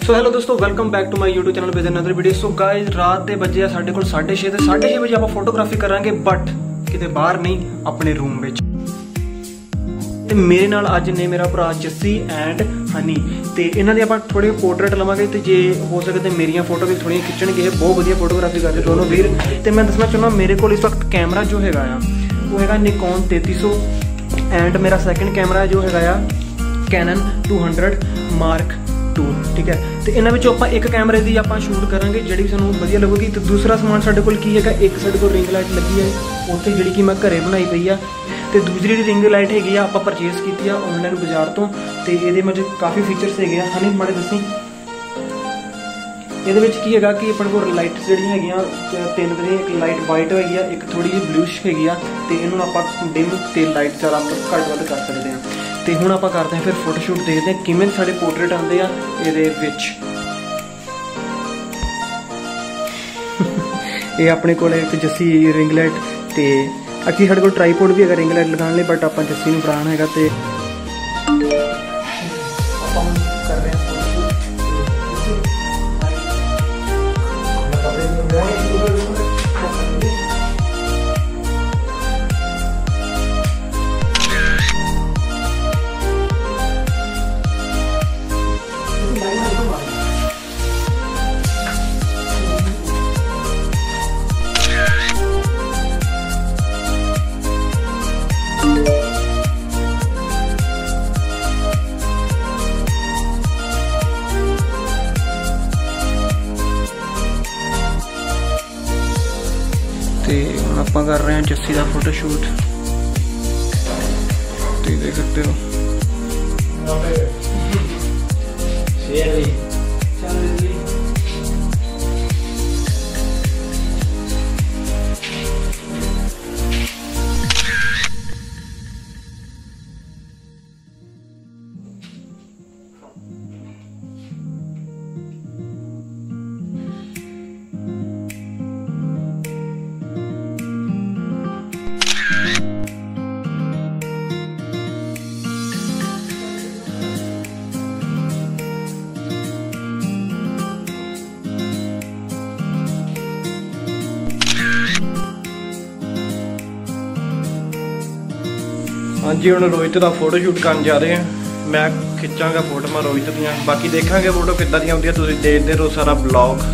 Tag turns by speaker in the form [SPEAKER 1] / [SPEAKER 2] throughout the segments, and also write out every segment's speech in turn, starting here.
[SPEAKER 1] सो hello दोस्तों, welcome back to my YouTube channel with another video. So guys, रात दे बजे साढ़े कोल 6:30 ते 6:30 बजे आप फोटोग्राफी करांगे, बट किते बाहर नहीं, अपने रूम विच। ते मेरे नाल अज ने मेरा भरा जस्सी एंड हनी, ते इन्हां दे आपां थोड़े पोर्ट्रेट लवांगे, ते जे हो सके ते मेरियां फोटो भी थोड़ियां खिच्चणगे। बहुत वधिया फोटोग्राफी करदे दोनों वीर। ते मैं दसना चाहुंदा मेरे कोल इस वक्त कैमरा जो हैगा आ वो हैगा निकॉन 3300 एंड मेरा सैकेंड कैमरा जो हैगा आ कैनन 200 Mark II। ठीक है, तो इन्हां विचों आपां एक कैमरे दी आपां शूट करांगे जिहड़ी सानूं वधिया लगेगी। तो दूसरा समान साडे कोल की हैगा, एक साडे कोल रिंग लाइट लगी है उत्थे जिहड़ी कि मैं घरे बनाई पई आ, ते दूसरी जिहड़ी रिंग लाइट हैगी आ आपां परचेस कीती आ ऑनलाइन बाजार तो। ते इहदे विच काफ़ी फीचर्स हैगे आ। हनी माड़े दस्सी ਇਹਦੇ ਵਿੱਚ ਕੀ ਹੈਗਾ ਕਿ ਆਪਣੇ ਕੋਲ ਲਾਈਟਸ ਜਿਹੜੀਆਂ ਹੈਗੀਆਂ ਤਿੰਨ ਤਰ੍ਹਾਂ ਦੀਆਂ, ਇੱਕ ਲਾਈਟ ਵਾਈਟ ਹੈਗੀ ਆ, ਇੱਕ ਥੋੜੀ ਜਿਹੀ ਬਲੂਇਸ਼ ਹੈਗੀ ਆ, ਤੇ ਇਹਨੂੰ ਆਪਾਂ ਡਿਮ ਤੇ ਲਾਈਟ ਜ਼ਿਆਦਾ ਘੱਟ ਵੱਧ ਕਰ ਸਕਦੇ ਹਾਂ। ਤੇ ਹੁਣ ਆਪਾਂ ਕਰਦੇ ਹਾਂ ਫਿਰ ਫੋਟੋਸ਼ੂਟ, ਦੇਖਦੇ ਹਾਂ ਕਿਵੇਂ ਸਾਡੇ ਪੋਰਟਰੇਟ ਆਉਂਦੇ ਆ ਇਹਦੇ ਵਿੱਚ। ਇਹ ਆਪਣੇ ਕੋਲ ਇੱਕ ਜੱਸੀ ਰਿੰਗ ਲਾਈਟ, ਤੇ ਅੱਗੇ ਸਾਡੇ ਕੋਲ ਟ੍ਰਾਈਪੋਡ ਵੀ ਹੈਗਾ ਰਿੰਗ ਲਾਈਟ ਲਗਾਉਣ ਲਈ, ਬਟ ਆਪਾਂ ਜੱਸੀ ਨੂੰ ਫੜਾਉਣਾ ਹੈਗਾ। ਤੇ ਆਪਾਂ ਕਰ ਰਹੇ ਹਾਂ ਆਪਾਂ कर रहे हैं जस्सी का फोटोशूट। तो देख सकते हो हाँ जी। हम रोहित का फोटोशूट कर जा रहे हैं, मैं खिंचागा फोटो रोहित दियाँ, बाकी देखांगे फोटो किद्दां दी आउंदियां, तुसीं देखदे रहो सारा ब्लॉग।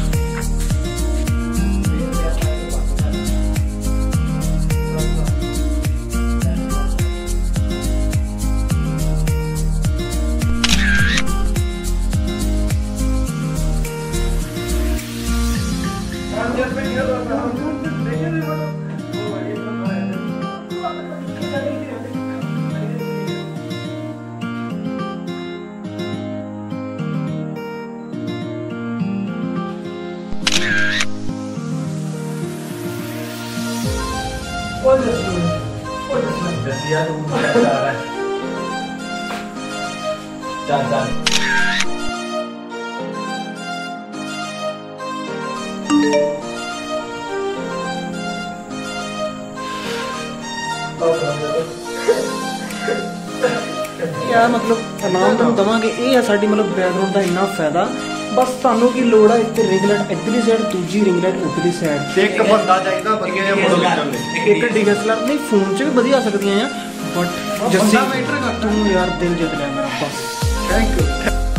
[SPEAKER 1] यार मतलब इनाम तुम दवांगे, ये है साडी मतलब बैकग्राउंड का इन्ना फायदा। बस सानू की लोड़ है, एक रिंग लाइट इधरली साइड, दूजी रिंग लाइट उधरली साइड, एक बंदा चाहिदा बंदे ने फोटो खिच्चण लई। एक DSLR नहीं फोन च भी बढ़िया आ सकदियां हैं, बट जस्सी तू यार दिल जित लिया मेरा, बस थैंक यू।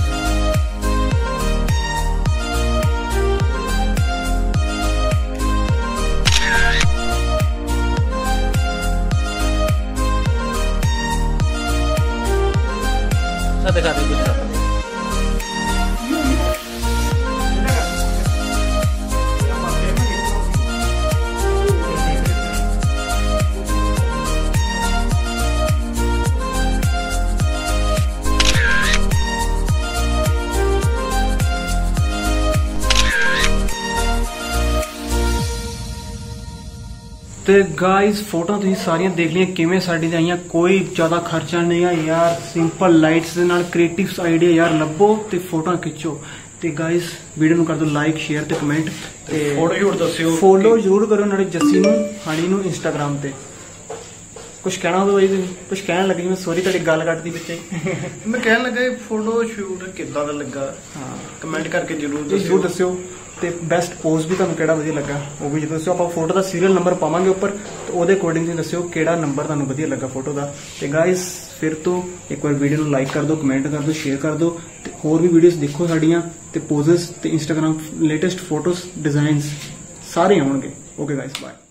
[SPEAKER 1] दिखा दे कुछ तो गाइस फोटो तुसीं सारियां देख लियां किवें साडी आईयां, कोई ज़्यादा खर्चा नहीं है यार, सिंपल लाइट्स दे नाल क्रिएटिव आइडिया यार लभो ते फोटो खिच्चो। तो गाइस वीडियो नूं कर दो लाइक शेयर ते कमेंट, ते फॉलो जरूर करो नाले जस्सी नूं हनी नूं इंस्टाग्राम ते। ਕੁਝ ਕਹਿਣਾ ਹੋਵੇ ਬਾਈ ਤੁਸੀਂ ਕੁਝ ਕਹਿਣ ਲੱਗੇ ਮੈਂ ਸੌਰੀ ਤੁਹਾਡੀ ਗੱਲ ਕੱਟਦੀ ਵਿੱਚ
[SPEAKER 2] ਮੈਂ ਕਹਿਣ ਲੱਗਾ ਇਹ ਫੋਟੋ ਸ਼ੂਟ ਕਿੱਦਾਂ ਦਾ ਲੱਗਾ
[SPEAKER 1] ਹਾਂ
[SPEAKER 2] ਕਮੈਂਟ ਕਰਕੇ ਜਰੂਰ
[SPEAKER 1] ਜ਼ਰੂਰ ਦੱਸਿਓ ਤੇ ਬੈਸਟ ਪੋਜ਼ ਵੀ ਤੁਹਾਨੂੰ ਕਿਹੜਾ ਵਧੀਆ ਲੱਗਾ ਉਹ ਵੀ ਦੱਸਿਓ ਆਪਾਂ ਫੋਟੋ ਦਾ ਸੀਰੀਅਲ ਨੰਬਰ ਪਾਵਾਂਗੇ ਉੱਪਰ ਤੇ ਉਹਦੇ ਅਕੋਰਡਿੰਗ ਤੁਸੀਂ ਦੱਸਿਓ ਕਿਹੜਾ ਨੰਬਰ ਤੁਹਾਨੂੰ ਵਧੀਆ ਲੱਗਾ ਫੋਟੋ ਦਾ ਤੇ ਗਾਇਸ ਫਿਰ ਤੋਂ ਇੱਕ ਵਾਰ ਵੀਡੀਓ ਨੂੰ ਲਾਈਕ ਕਰ ਦਿਓ ਕਮੈਂਟ ਕਰ ਦਿਓ ਸ਼ੇਅਰ ਕਰ ਦਿਓ ਤੇ ਹੋਰ ਵੀ ਵੀਡੀਓਜ਼ ਦੇਖੋ ਸਾਡੀਆਂ ਤੇ ਪੋਜ਼ਸ ਤੇ ਇੰਸਟਾਗ੍ਰਾਮ ਲੇਟੈਸਟ ਫੋਟੋਜ਼ ਡਿਜ਼ਾਈਨਸ ਸਾਰੇ ਆਉਣਗੇ ਓਕੇ ਗਾਇਸ ਬਾਏ